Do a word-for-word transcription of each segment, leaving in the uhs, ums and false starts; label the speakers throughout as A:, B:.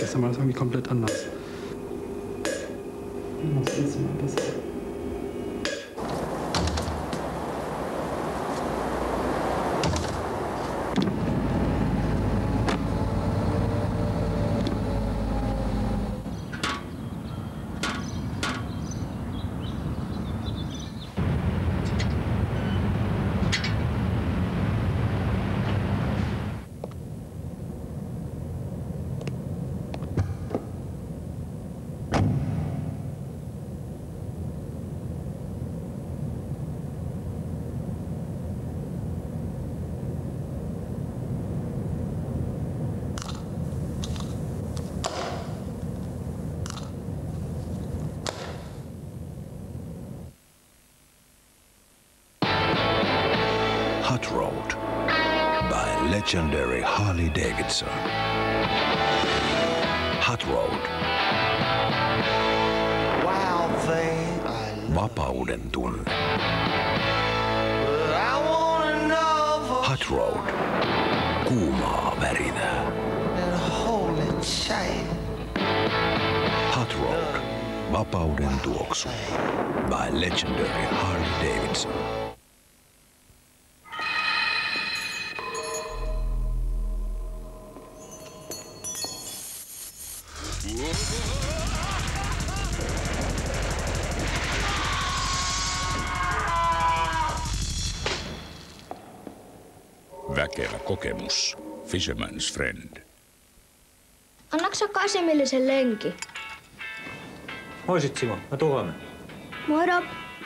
A: erste Mal ist irgendwie komplett anders. Das ist mal besser.
B: Hot Rod by legendary Harley Davidson. Hot Rod. Vapauden tunne. Hot Rod. Kuumaa värinää. Hot Rod. Vapauden tuoksu by legendary Harley Davidson.
C: Väkevä kokemus. Fisherman's Friend.
D: Annaksa kasimillisen lenki?
E: Moisit Simo, mä tuon.
D: Moro.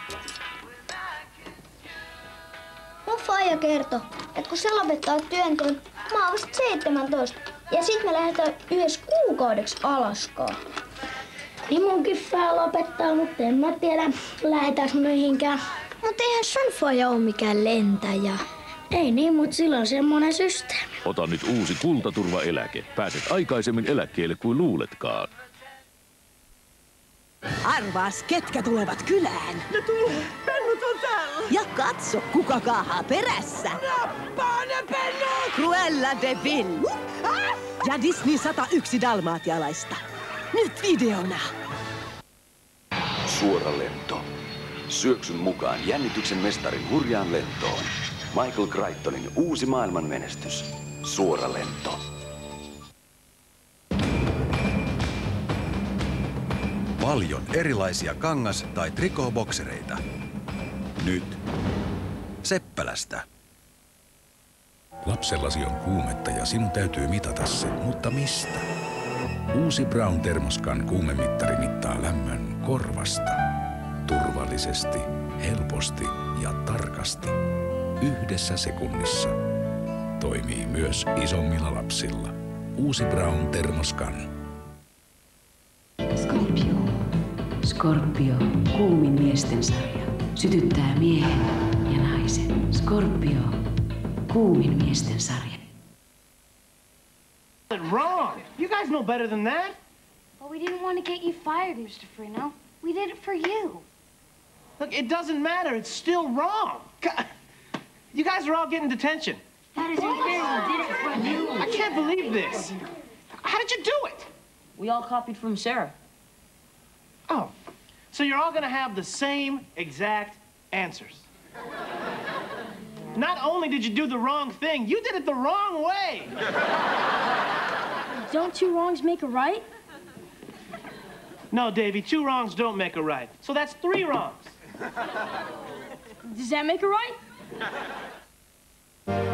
D: Mun faija kertoi, että kun se lopettaa työnteon, mä oon vasta seitsemäntoista. Ja sit me lähdetään yhdessä kuukaudeksi Alaskaan. Niin munkin fää lopettaa, mutta en mä tiedä, lähetäänkö mihinkään. Mut eihän sun faija oo mikään lentäjä. Ei niin, mut sillä on semmonen systeemi.
F: Ota nyt uusi kultaturvaeläke. Pääset aikaisemmin eläkkeelle kuin luuletkaan.
G: Arvaas, ketkä tulevat kylään.
H: Ne tulee. Pennut on täällä.
G: Ja katso, kuka kaahaa perässä.
H: Nappaa ne pennut!
G: Cruella de Vil.
H: Ah!
G: Ja Disney sata yksi dalmaatialaista. Nyt videona.
B: Suora lento. Syöksyn mukaan jännityksen mestarin hurjaan lentoon. Michael Crichtonin uusi maailman menestys. Suora lento. Paljon erilaisia kangas- tai trikoboksereita. Nyt Seppälästä.
C: Lapsellasi on kuumetta ja sinun täytyy mitata se, mutta mistä? Uusi Braun Thermoscan kuumemittari mittaa lämmön korvasta. Turvallisesti, helposti ja tarkasti. Yhdessä sekunnissa. Toimii myös isommilla lapsilla. Uusi Braun Thermoscan.
I: Scorpio. Scorpio. Kuumin miesten sarja. Sytyttää miehen ja naisen. Scorpio. Kuumin miesten sarja.
J: Wrong. You guys know better than that.
K: But we didn't want to get you fired, Mister Freno. We did it for you.
J: Look, it doesn't matter. It's still wrong. You guys are all getting detention.
K: That isn't fair. We did it for you.
J: I can't believe this. How did you do it?
L: We all copied from Sarah.
J: Oh, so you're all going to have the same exact answers. Not only did you do the wrong thing, you did it the wrong way.
K: Don't two wrongs make a right?
J: No, Davy, two wrongs don't make a right. So that's three wrongs.
K: Does that make a right?